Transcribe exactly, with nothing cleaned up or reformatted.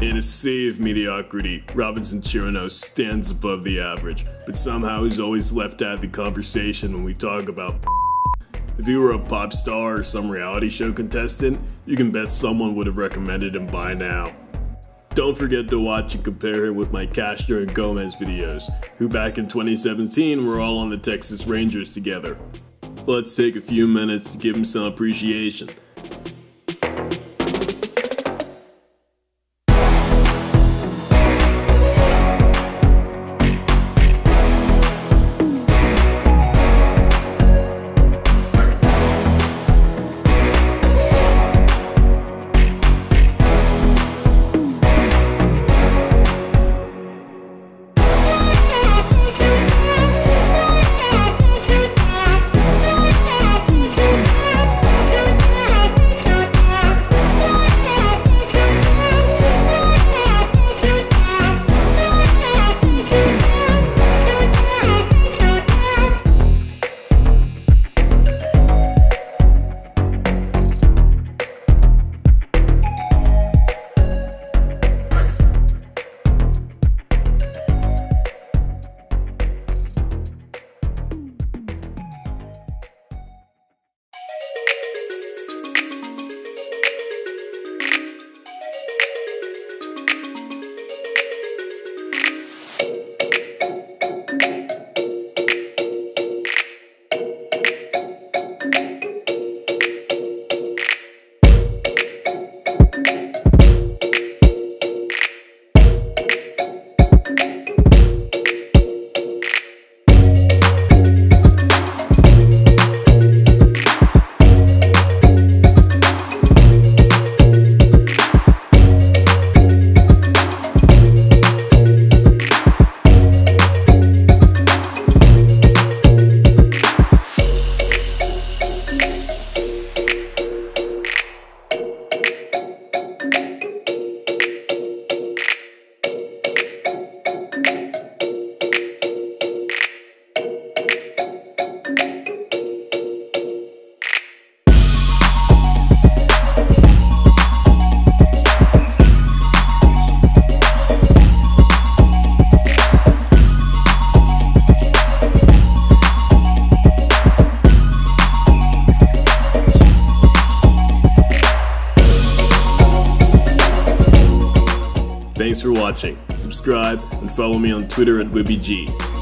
In a sea of mediocrity, Robinson Chirinos stands above the average, but somehow he's always left out of the conversation when we talk about If he were a pop star or some reality show contestant, you can bet someone would have recommended him by now. Don't forget to watch and compare him with my Castro and Gomez videos, who back in twenty seventeen were all on the Texas Rangers together. Let's take a few minutes to give him some appreciation. Thanks for watching. Subscribe and follow me on Twitter at Whibby.